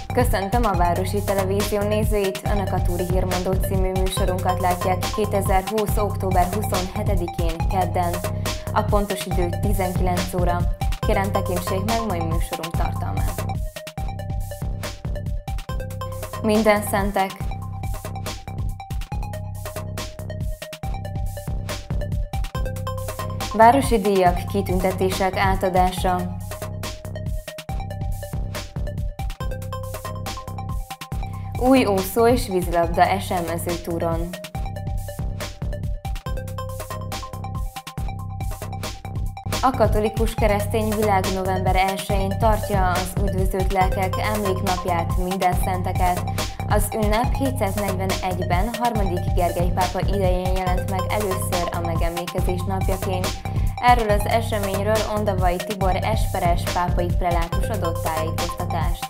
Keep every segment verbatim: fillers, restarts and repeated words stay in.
Köszöntöm a Városi Televízió nézőit! Önök a Túri Hírmondó című műsorunkat látják kétezer-húsz. október huszonhetedikén, kedden. A pontos idő tizenkilenc óra. Kérem, tekintsék meg mai műsorunk tartalmát. Mindenszentek. Városi díjak, kitüntetések átadása. Új úszó és vízilabda esemezőtúron. A katolikus keresztény világ november elsején tartja az üdvözölt lelkek emléknapját, Mindenszenteket. Az ünnep hétszáznegyvenegyben harmadik Gergely pápa idején jelent meg először a megemlékezés napjaként. Erről az eseményről Ondavai Tibor esperes pápai prelátus adott tájékoztatást.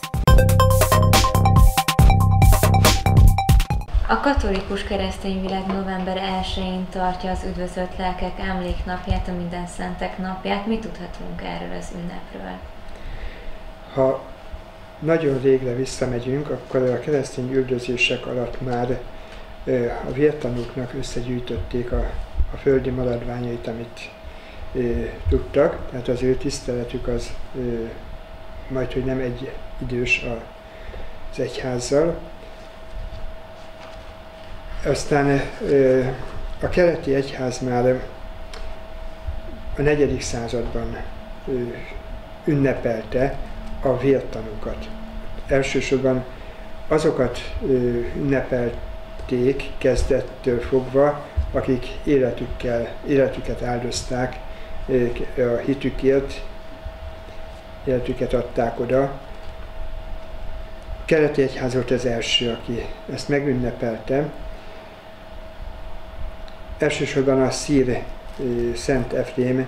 A katolikus keresztény világ november elsején tartja az üdvözölt lelkek emléknapját, a Mindenszentek napját. Mit tudhatunk erről az ünnepről? Ha nagyon régre visszamegyünk, akkor a keresztény üldözések alatt már a vértanúknak összegyűjtötték a, a földi maradványait, amit e, tudtak, tehát az ő tiszteletük az e, majd, hogy nem egy idős az egyházzal. Aztán a keleti egyház már a negyedik században ünnepelte a vértanúkat. Elsősorban azokat ünnepelték kezdettől fogva, akik életükkel, életüket áldozták a hitükért, életüket adták oda. A keleti egyház volt az első, aki ezt megünnepelte. Elsősorban a szír Szent Efrém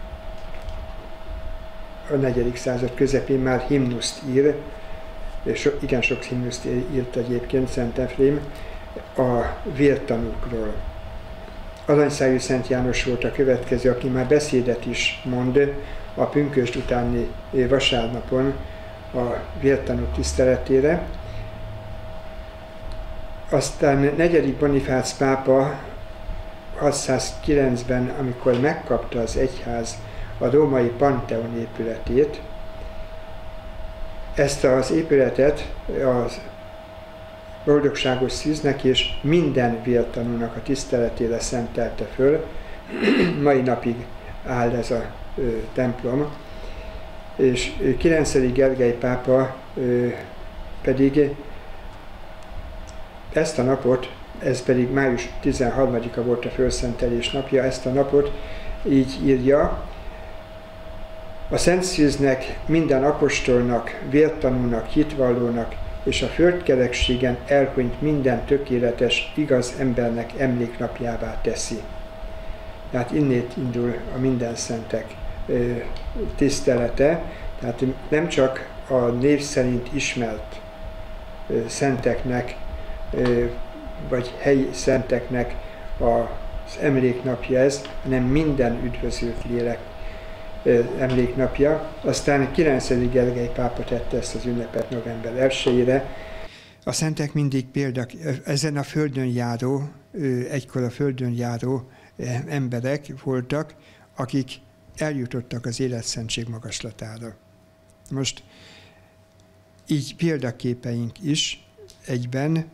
a negyedik század közepén már himnuszt ír, és igen sok himnuszt írt egyébként Szent Efrém a vértanúkról. Aranyszájú Szent János volt a következő, aki már beszédet is mond a pünkösd utáni vasárnapon a vértanúk tiszteletére. Aztán negyedik Bonifác pápa hatszázkilencben, amikor megkapta az egyház a római Pantheon épületét, ezt az épületet az boldogságos szűznek és minden vértanúnak a tiszteletére szentelte föl. Mai napig áll ez a ö, templom, és kilencedik Gergely pápa ö, pedig ezt a napot, ez pedig május tizenharmadika volt a fölszentelés napja, ezt a napot így írja: a Szent Szűznek, minden apostolnak, vértanúnak, hitvallónak és a földkerekségen elhunyt minden tökéletes, igaz embernek emléknapjává teszi. Tehát innét indul a Mindenszentek tisztelete, tehát nem csak a név szerint ismert szenteknek, vagy helyi szenteknek az emléknapja ez, hanem minden üdvözült lélek emléknapja. Aztán kilencedik Gergely pápa tette ezt az ünnepet november elsejére. A szentek mindig példak, ezen a földön járó, egykor a földön járó emberek voltak, akik eljutottak az életszentség magaslatára. Most így példaképeink is egyben,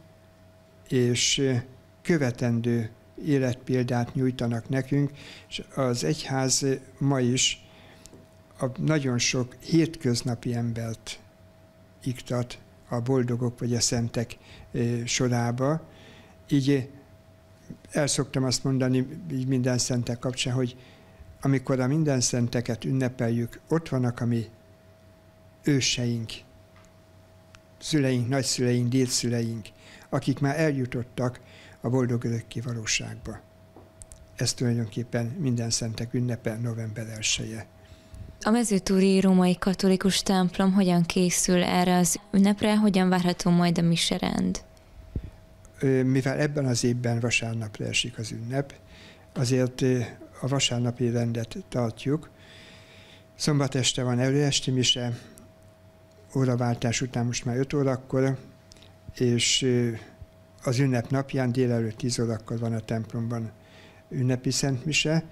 és követendő életpéldát nyújtanak nekünk, és az egyház ma is a nagyon sok hétköznapi embert iktat a boldogok vagy a szentek sorába. Így el szoktam azt mondani így Mindenszentek kapcsán, hogy amikor a Mindenszenteket ünnepeljük, ott vannak a mi őseink, szüleink, nagyszüleink, dédszüleink, akik már eljutottak a boldog örökké valóságba. Ez tulajdonképpen Mindenszentek ünnepe, november elseje. A mezőtúri római katolikus templom hogyan készül erre az ünnepre, hogyan várható majd a miserend? Mivel ebben az évben vasárnapra esik az ünnep, azért a vasárnapi rendet tartjuk. Szombat este van előesti mise, óraváltás után most már öt órakor, és az ünnep napján délelőtt tíz órakor van a templomban ünnepi szentmise,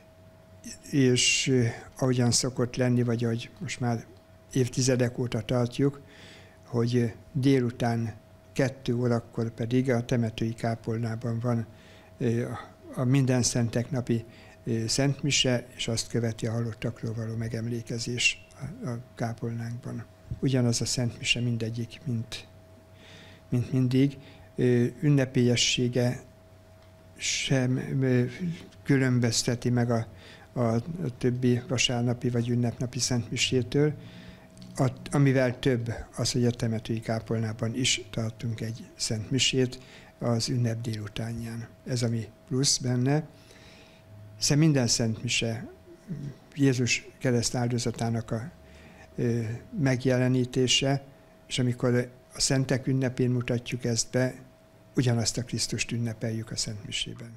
és ahogyan szokott lenni, vagy ahogy most már évtizedek óta tartjuk, hogy délután kettő órakor pedig a temetői kápolnában van a minden szentek napi szentmise, és azt követi a halottakról való megemlékezés a kápolnánkban. Ugyanaz a szentmise mindegyik, mint, mint mindig. Ünnepélyessége sem különbözteti meg a, a, a többi vasárnapi vagy ünnepnapi szentmisétől, a, amivel több az, hogy a temetői kápolnában is tartunk egy szentmisét az ünnep délutánján. Ez ami plusz benne. Hiszen minden szentmise Jézus kereszt áldozatának a ö, megjelenítése, és amikor a szentek ünnepén mutatjuk ezt be, ugyanazt a Krisztust ünnepeljük a szentmisében.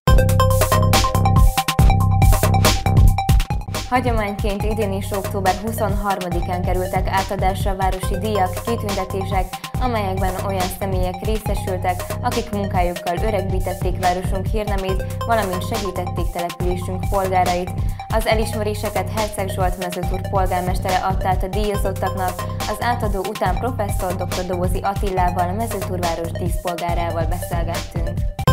Hagyományként idén is október huszonharmadikán kerültek átadásra a városi díjak, kitüntetések, amelyekben olyan személyek részesültek, akik munkájukkal öregbítették városunk hírnemét, valamint segítették településünk polgárait. Az elismeréseket Herceg Zsolt Mezőtúr polgármestere adta át a díjazottaknak, az átadó után professzor dr. Dobozi Attilával, Mezőtúr város díszpolgárával beszélgettünk.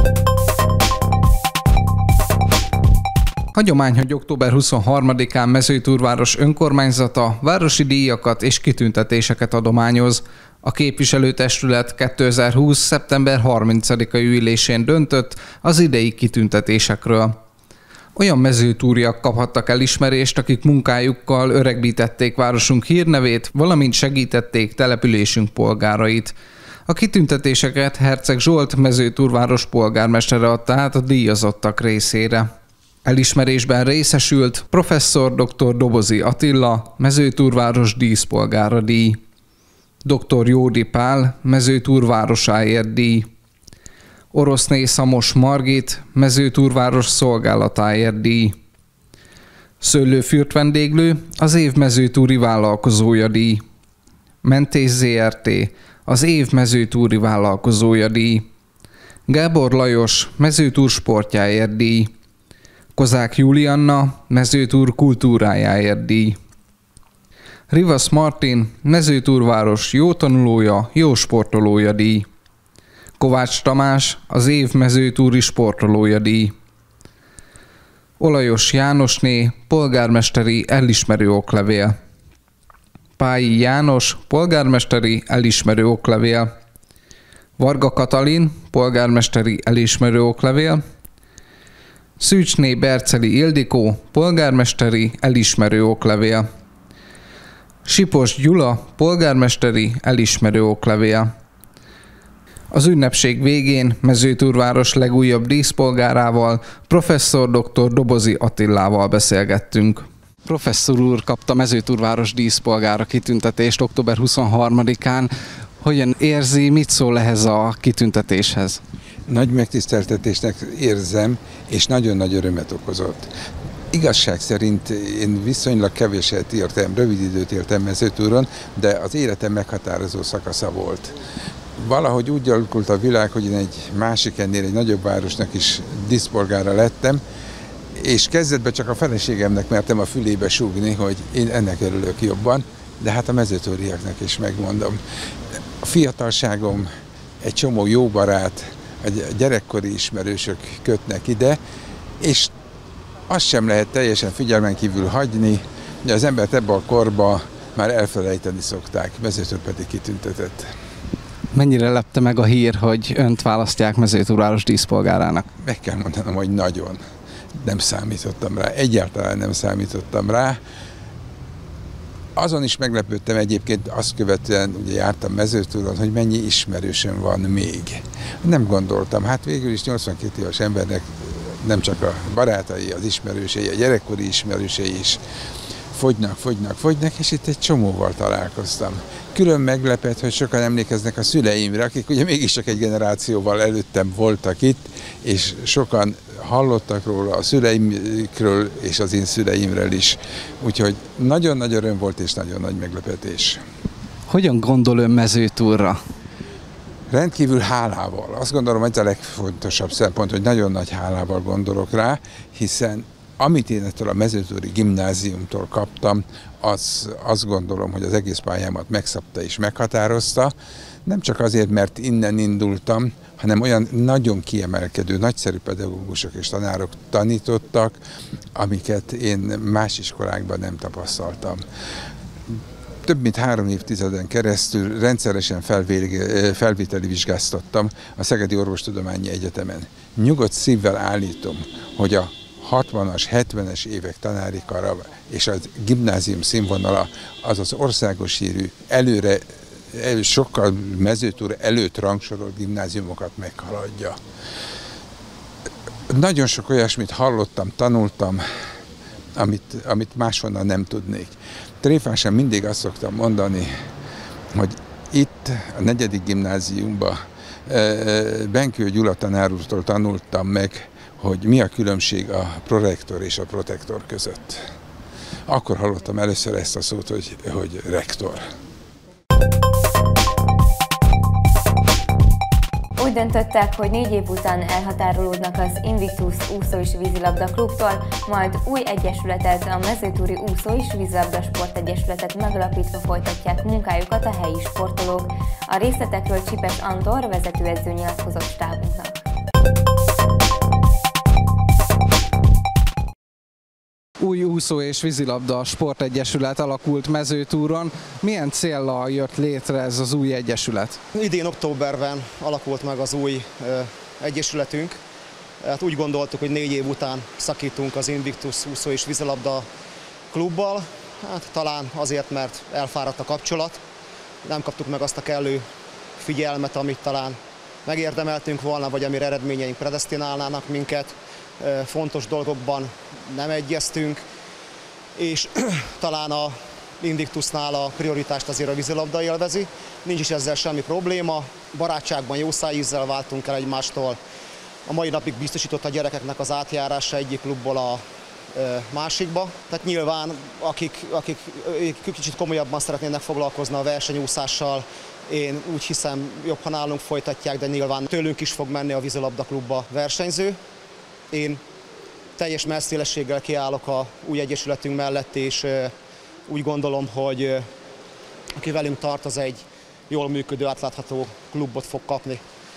Hagyomány, hogy október huszonharmadikán Mezőtúr város önkormányzata városi díjakat és kitüntetéseket adományoz. A képviselőtestület kétezer-húsz. szeptember harmincadikai ülésén döntött az idei kitüntetésekről. Olyan mezőtúriak kaphattak elismerést, akik munkájukkal öregbítették városunk hírnevét, valamint segítették településünk polgárait. A kitüntetéseket Herceg Zsolt Mezőtúr város polgármestere adta át a díjazottak részére. Elismerésben részesült professzor dr. Dobozi Attila, Mezőtúr város díszpolgára díj, dr. Jódi Pál, Mezőtúr városáért díj, Oroszné Szamos Margit, Mezőtúr város szolgálatáért díj, Szőlőfürt vendéglő, az év mezőtúri vállalkozója díj, Mentés zé er té, az év mezőtúri vállalkozója díj, Gábor Lajos, Mezőtúr sportjáért díj, Kozák Julianna, Mezőtúr kultúrájáért díj, Rivas Martin, Mezőtúr város jó tanulója, jó sportolója díj, Kovács Tamás, az év mezőtúri sportolója díj, Olajos Jánosné, polgármesteri elismerő oklevél, Pályi János, polgármesteri elismerő oklevél, Varga Katalin, polgármesteri elismerő oklevél, Szűcsné Berceli Ildikó, polgármesteri elismerő oklevél, Sipos Gyula, polgármesteri elismerő oklevél. Az ünnepség végén Mezőtúr város legújabb díszpolgárával, professzor dr. Dobozi Attilával beszélgettünk. Professzor úr kapta Mezőtúr város díszpolgára kitüntetést október huszonharmadikán. Hogyan érzi, mit szól ehhez a kitüntetéshez? Nagy megtiszteltetésnek érzem, és nagyon nagy örömet okozott. Igazság szerint én viszonylag keveset éltem, rövid időt éltem Mezőtúron, de az életem meghatározó szakasza volt. Valahogy úgy alakult a világ, hogy én egy másik ennél, egy nagyobb városnak is díszpolgára lettem, és kezdetben csak a feleségemnek mertem a fülébe súgni, hogy én ennek örülök jobban, de hát a mezőtúriaknak is megmondom. A fiatalságom, egy csomó jó barát, a gyerekkori ismerősök kötnek ide, és azt sem lehet teljesen figyelmen kívül hagyni, de az embert ebben a korban már elfelejteni szokták, Mezőtúr pedig kitüntetett. Mennyire lepte meg a hír, hogy önt választják Mezőtúr város díszpolgárának? Meg kell mondanom, hogy nagyon. Nem számítottam rá, egyáltalán nem számítottam rá. Azon is meglepődtem egyébként, azt követően ugye jártam Mezőtúron, hogy mennyi ismerősöm van még. Nem gondoltam, hát végül is nyolcvankét éves embernek nem csak a barátai, az ismerősei, a gyerekkori ismerősei is fogynak, fogynak, fogynak, és itt egy csomóval találkoztam. Külön meglepett, hogy sokan emlékeznek a szüleimre, akik ugye mégiscsak egy generációval előttem voltak itt, és sokan hallottak róla, a szüleimről és az én szüleimről is. Úgyhogy nagyon nagy öröm volt, és nagyon nagy meglepetés. Hogyan gondol ön mezőtúrra? Rendkívül hálával. Azt gondolom, ez a legfontosabb szempont, hogy nagyon nagy hálával gondolok rá, hiszen amit én ettől a mezőtúri gimnáziumtól kaptam, az azt gondolom, hogy az egész pályámat megszabta és meghatározta. Nem csak azért, mert innen indultam, hanem olyan nagyon kiemelkedő, nagyszerű pedagógusok és tanárok tanítottak, amiket én más iskolákban nem tapasztaltam. Több mint három évtizeden keresztül rendszeresen felvételi vizsgáztattam a Szegedi Orvostudományi Egyetemen. Nyugodt szívvel állítom, hogy a hatvanas, hetvenes évek tanári kara és a gimnázium színvonala az az országos hírű, előre, sokkal mezőtúra előtt rangsorolt gimnáziumokat meghaladja. Nagyon sok olyasmit hallottam, tanultam, amit, amit máshonnan nem tudnék. Tréfásan mindig azt szoktam mondani, hogy itt a negyedik gimnáziumban Benkő Gyula tanár úrtól tanultam meg, hogy mi a különbség a prorektor és a protektor között. Akkor hallottam először ezt a szót, hogy, hogy rektor. Úgy döntöttek, hogy négy év után elhatárolódnak az Invictus úszó és vízilabda klubtól, majd új egyesületet, a Mezőtúri Úszó és Vízilabda Sportegyesületet megalapítva folytatják munkájukat a helyi sportolók. A részletekről Csipes Andor vezetőedző nyilatkozott stábunknak. Új úszó és vízilabda sportegyesület alakult Mezőtúron. Milyen céllal jött létre ez az új egyesület? Idén októberben alakult meg az új ö, egyesületünk. Hát úgy gondoltuk, hogy négy év után szakítunk az Invictus úszó és vízilabda klubbal. Hát talán azért, mert elfáradt a kapcsolat. Nem kaptuk meg azt a kellő figyelmet, amit talán megérdemeltünk volna, vagy amire eredményeink predesztinálnának minket. Fontos dolgokban nem egyeztünk, és talán a Invictusnál a prioritást azért a vízilabda élvezi. Nincs is ezzel semmi probléma, barátságban jó szájízzel váltunk el egymástól. A mai napig biztosított a gyerekeknek az átjárása egyik klubból a másikba. Tehát nyilván, akik, akik kicsit komolyabban szeretnének foglalkozni a versenyúszással, én úgy hiszem, jobb, ha nálunk folytatják, de nyilván tőlünk is fog menni a vízilabda klubba versenyző. Én teljes messzélességgel kiállok a új egyesületünk mellett, és úgy gondolom, hogy aki velünk tart, az egy jól működő, átlátható klubot fog kapni.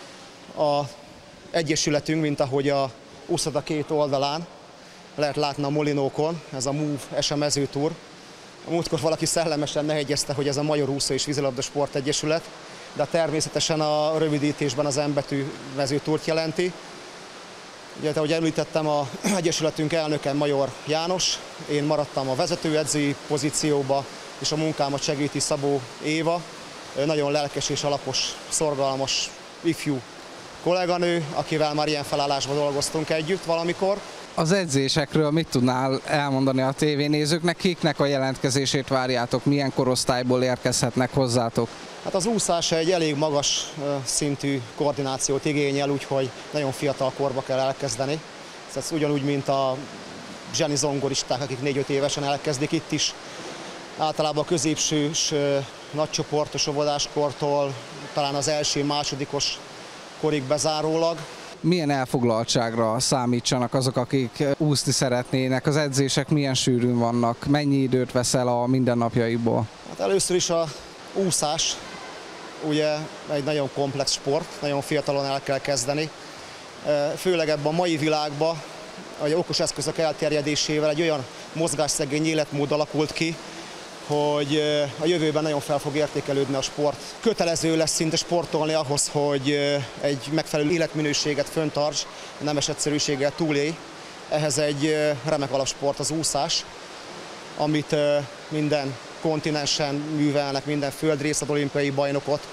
Az egyesületünk, mint ahogy a úszoda két oldalán lehet látni a molinókon, ez a Move es em Mezőtúr. A múltkor valaki szellemesen lehegyezte, hogy ez a Major Úszó és Vízilabda Sportegyesület, de természetesen a rövidítésben az M betű Mezőtúrt jelenti. Ugye, ahogy említettem, az egyesületünk elnöke Major János, én maradtam a vezetőedzői pozícióba, és a munkámat segíti Szabó Éva, nagyon lelkes és alapos, szorgalmas ifjú kolléganő, akivel már ilyen felállásban dolgoztunk együtt valamikor. Az edzésekről mit tudnál elmondani a tévénézőknek, kiknek a jelentkezését várjátok, milyen korosztályból érkezhetnek hozzátok? Hát az úszás egy elég magas szintű koordinációt igényel, úgyhogy nagyon fiatal korba kell elkezdeni. Ez ugyanúgy, mint a zseni zongoristák, akik négy-öt évesen elkezdik itt is. Általában a középsős, nagycsoportos óvodáskortól, talán az első, másodikos korig bezárólag. Milyen elfoglaltságra számítsanak azok, akik úszni szeretnének? Az edzések milyen sűrűn vannak? Mennyi időt vesz el a mindennapjaikból? Hát először is a úszás, ugye egy nagyon komplex sport, nagyon fiatalon el kell kezdeni. Főleg ebben a mai világban, hogy okos eszközök elterjedésével egy olyan mozgásszegény életmód alakult ki, hogy a jövőben nagyon fel fog értékelődni a sport. Kötelező lesz szinte sportolni ahhoz, hogy egy megfelelő életminőséget föntarts, nemes egyszerűséggel túlélj. Ehhez egy remek alapsport az úszás, amit minden kontinensen művelnek, minden földrész ad olimpiai bajnokot.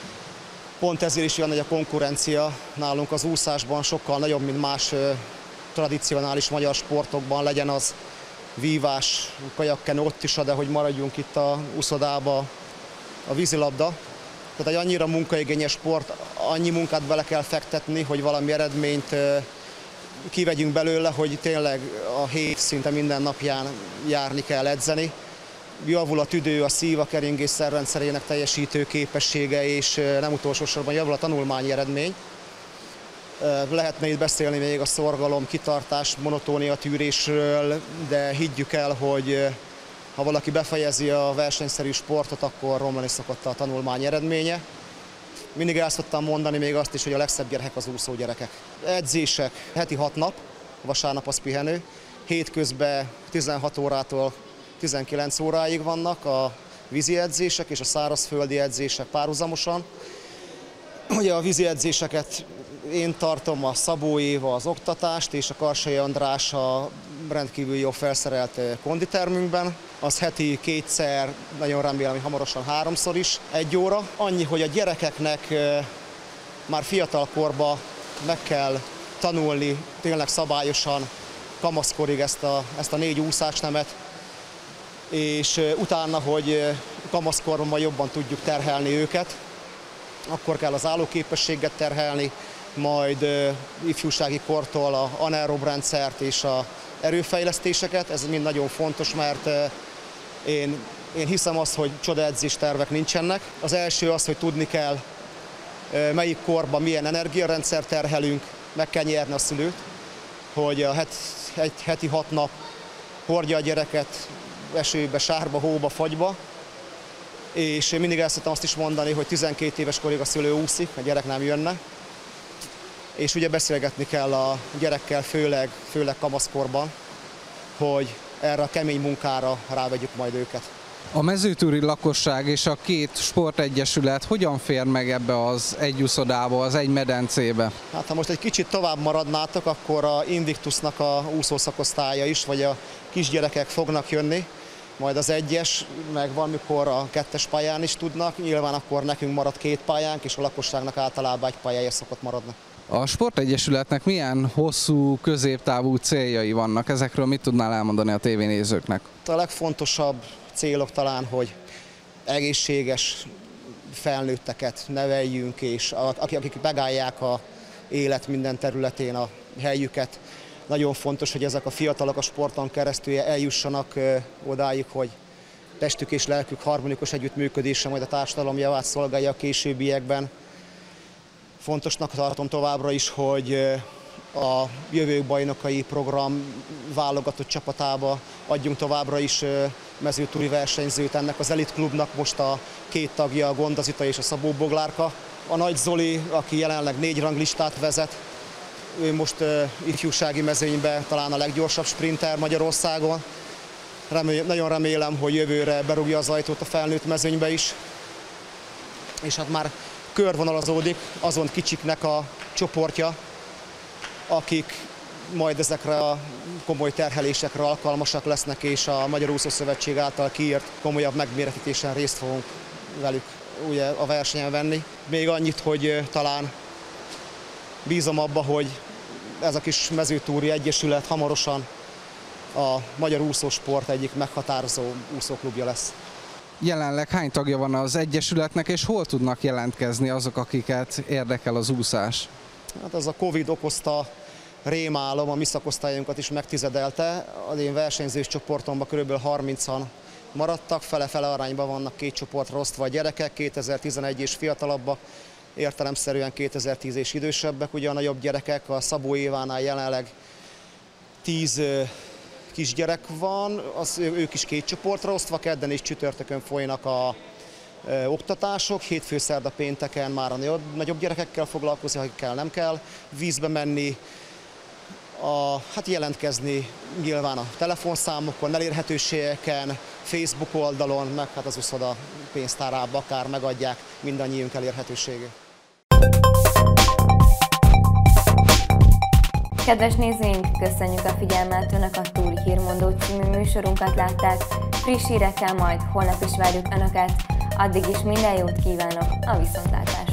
Pont ezért is olyan nagy a konkurencia nálunk az úszásban, sokkal nagyobb, mint más tradicionális magyar sportokban, legyen az vívás, kajakkenő, ott is, de hogy maradjunk itt a úszodába, a vízilabda. Tehát egy annyira munkaigényes sport, annyi munkát bele kell fektetni, hogy valami eredményt kivegyünk belőle, hogy tényleg a hét szinte minden napján járni kell edzeni. javul a tüdő, a szív, a keringés szervrendszerének teljesítő képessége, és nem utolsó sorban javul a tanulmányi eredmény. Lehetne itt beszélni még a szorgalom, kitartás, monotónia tűrésről, de higgyük el, hogy ha valaki befejezi a versenyszerű sportot, akkor romlani szokott a tanulmányi eredménye. Mindig el szoktam mondani még azt is, hogy a legszebb gyerekek az úszó gyerekek. Edzések heti hat nap, vasárnap az pihenő, hétközben tizenhat órától tizenkilenc óráig vannak a vízi edzések és a szárazföldi edzések párhuzamosan. Ugye a vízi edzéseket én tartom, a Szabó Éva az oktatást, és a Karsai András a rendkívül jó felszerelt konditermünkben. Az heti kétszer, nagyon remélem, hogy hamarosan háromszor is, egy óra. Annyi, hogy a gyerekeknek már fiatal korban meg kell tanulni tényleg szabályosan, kamaszkorig ezt a, ezt a négy úszásnemet, és utána, hogy kamaszkorban majd jobban tudjuk terhelni őket, akkor kell az állóképességet terhelni, majd ifjúsági kortól a anaerob rendszert és a erőfejlesztéseket. Ez mind nagyon fontos, mert én, én hiszem azt, hogy csodaedzés tervek nincsenek. Az első az, hogy tudni kell, melyik korban milyen energiarendszer terhelünk, meg kell nyerni a szülőt, hogy a het, egy heti hat nap hordja a gyereket esőbe, sárba, hóba, fagyba, és én mindig el szoktam azt is mondani, hogy tizenkét éves korig a szülő úszik, a gyerek nem jönne, és ugye beszélgetni kell a gyerekkel, főleg, főleg kamaszkorban, hogy erre a kemény munkára rávegyük majd őket. A mezőtúri lakosság és a két sportegyesület hogyan fér meg ebbe az egy úszodába, az egy medencébe? Hát ha most egy kicsit tovább maradnátok, akkor a Invictusnak a úszószakosztálya is, vagy a kisgyerekek fognak jönni, majd az egyes, meg valamikor a kettes pályán is tudnak, nyilván akkor nekünk marad két pályánk, és a lakosságnak általában egy pályája szokott maradni. A sportegyesületnek milyen hosszú, középtávú céljai vannak? Ezekről mit tudnál elmondani a tévénézőknek? A legfontosabb célok talán, hogy egészséges felnőtteket neveljünk, és akik megállják az élet minden területén a helyüket. Nagyon fontos, hogy ezek a fiatalok a sporton keresztül eljussanak odáig, hogy testük és lelkük harmonikus együttműködése majd a társadalom javát szolgálja a későbbiekben. Fontosnak tartom továbbra is, hogy a Jövők Bajnokai program válogatott csapatába adjunk továbbra is mezőtúri versenyzőt. Ennek az elitklubnak most a két tagja, a Gondazita és a Szabó Boglárka. A Nagy Zoli, aki jelenleg négy ranglistát vezet, ő most ifjúsági mezőnyben talán a leggyorsabb sprinter Magyarországon. Remél, nagyon remélem, hogy jövőre berúgja az ajtót a felnőtt mezőnybe is. És hát már körvonalazódik azon kicsiknek a csoportja, akik majd ezekre a komoly terhelésekre alkalmasak lesznek, és a Magyar Úszó Szövetség által kiírt komolyabb megmérettetésen részt fogunk velük ugye a versenyen venni. Még annyit, hogy talán bízom abba, hogy ez a kis mezőtúri egyesület hamarosan a magyar úszósport egyik meghatározó úszóklubja lesz. Jelenleg hány tagja van az egyesületnek, és hol tudnak jelentkezni azok, akiket érdekel az úszás? Hát ez a Covid okozta rémálom, a mi szakosztályunkat is megtizedelte. Az én versenyzős csoportomban kb. harmincan maradtak, fele-fele arányban vannak két csoportra osztva a gyerekek, kétezer-tizenegy és fiatalabbak, értelemszerűen kétezer-tíz és idősebbek. Ugye a nagyobb gyerekek, a Szabó Évánál jelenleg tíz kisgyerek van, az, ők is két csoportra osztva, kedden és csütörtökön folynak a e, oktatások, hétfő, szerda, pénteken már a nagyobb, nagyobb gyerekekkel foglalkozni, akikkel nem kell vízbe menni, a, hát jelentkezni nyilván a telefonszámokon, elérhetőségeken, Facebook oldalon, meg hát az úszoda pénztárába akár megadják mindannyiunk elérhetőségét. Kedves nézőink, köszönjük a figyelmet! Önök a Túri Hírmondó című műsorunkat látták. Friss hírekkel majd holnap is várjuk Önöket. Addig is minden jót kívánok, a viszontlátásra!